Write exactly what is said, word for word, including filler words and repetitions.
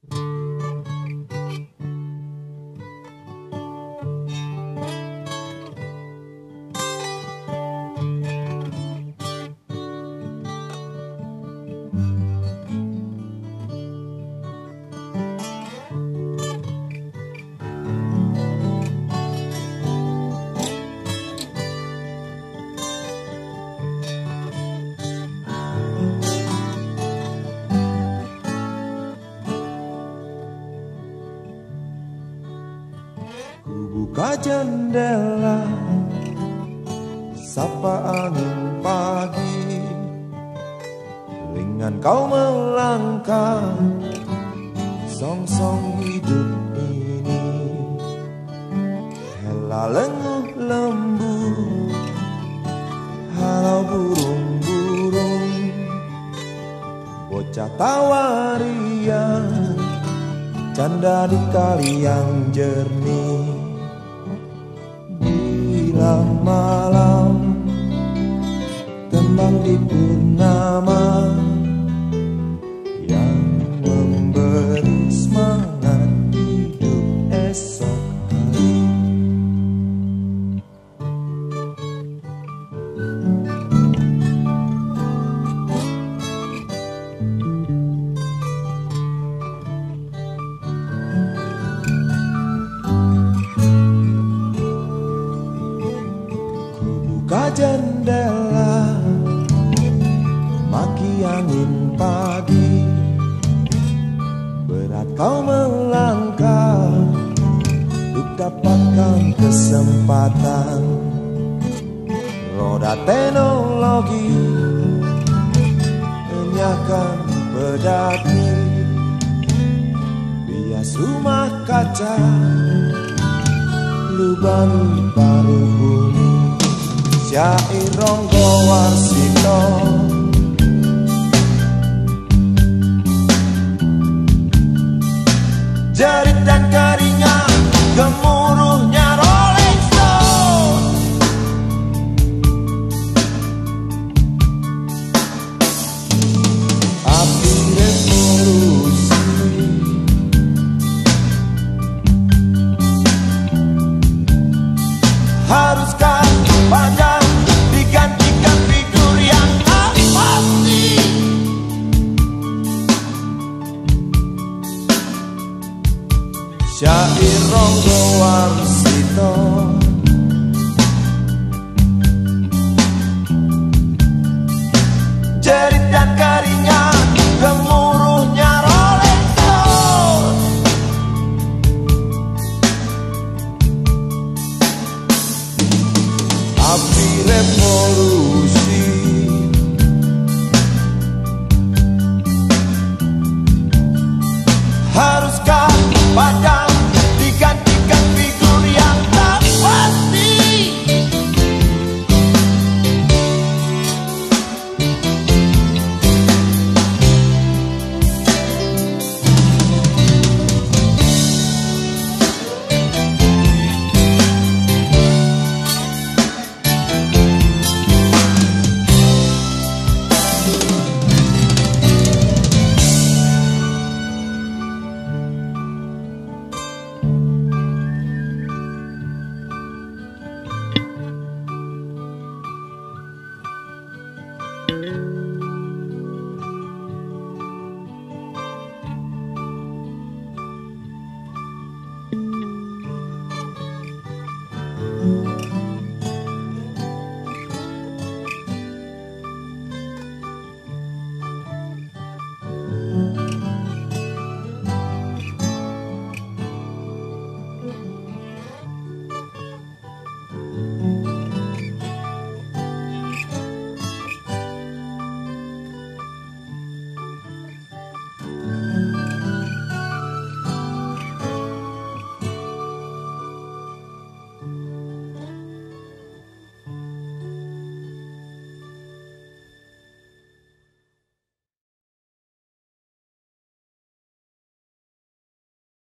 Buka jendela, sapa angin pagi, ringan kau melangkah, song-song hidup ini. Hela lenguh lembu, halau burung-burung, bocah tawarian, canda di kali yang jernih. Malam tembang di purnama yang memberi semangat hidup esok hari. Buka jendela, maki angin pagi, berat kau melangkah untuk dapatkan kesempatan. Roda teknologi enyahkan pedati, bias rumah kaca, lubang baru bumi. Syair Ronggo Warsito, jerit dan keringat, gemuruhnya Rolling Stone. Api revolusi, haruskah pada digantikan figur yang pasti? Syair Ronggo Warsito, jerit dan keringat, gemuruhnya Rolling Stone. Api revolusi, haruskah pada